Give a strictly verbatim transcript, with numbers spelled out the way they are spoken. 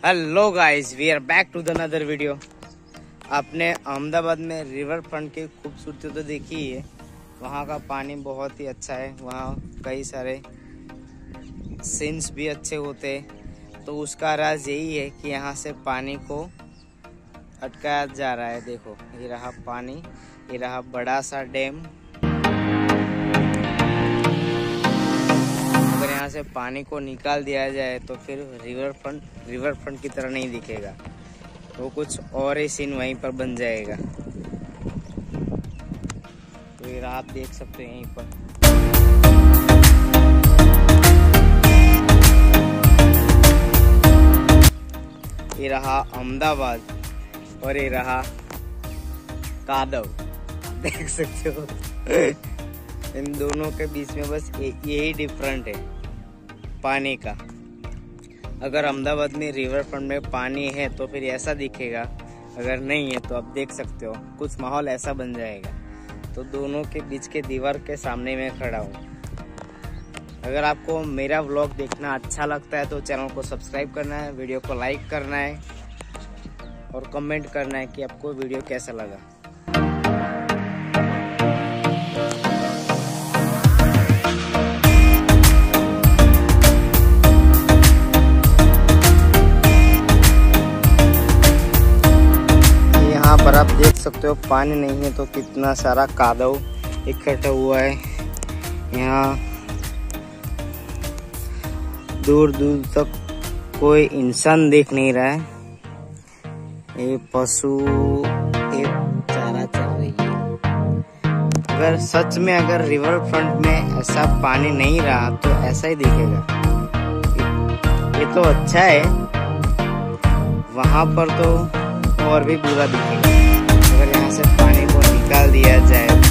Hello guys, we are back to the another video. आपने अहमदाबाद में river front की खूबसूरती तो देखी ही है। वहाँ का पानी बहुत ही अच्छा है, वहाँ कई सारे सीन्स भी अच्छे होते हैं। तो उसका राज यही है कि यहाँ से पानी को अटकाया जा रहा है। देखो, ये रहा पानी, ये रहा बड़ा सा डैम। अगर यहाँ से पानी को निकाल दिया जाए तो फिर रिवर फ्रंट रिवर फ्रंट की तरह नहीं दिखेगा, वो कुछ और ही सीन वहीं पर बन जाएगा। तो ये आप देख सकते हैं यहीं पर। ये रहा अहमदाबाद और ये रहा कादव, देख सकते हो। इन दोनों के बीच में बस यही डिफरेंट है, पानी का। अगर अहमदाबाद में रिवर फ्रंट में पानी है तो फिर ऐसा दिखेगा, अगर नहीं है तो आप देख सकते हो कुछ माहौल ऐसा बन जाएगा। तो दोनों के बीच के दीवार के सामने मैं खड़ा हूँ। अगर आपको मेरा व्लॉग देखना अच्छा लगता है तो चैनल को सब्सक्राइब करना है, वीडियो को लाइक करना है और कमेंट करना है कि आपको वीडियो कैसा लगा। यहाँ पर आप देख सकते हो पानी नहीं है तो कितना सारा कादव इकट्ठा हुआ है। यहाँ दूर दूर तक कोई इंसान दिख नहीं रहा है। ये पशु एक चारा चल रही है। अगर सच में अगर रिवर फ्रंट में ऐसा पानी नहीं रहा तो ऐसा ही दिखेगा। ये तो अच्छा है, वहां पर तो और भी बुरा दिखेगा। अगर यहाँ से पानी को निकाल दिया जाए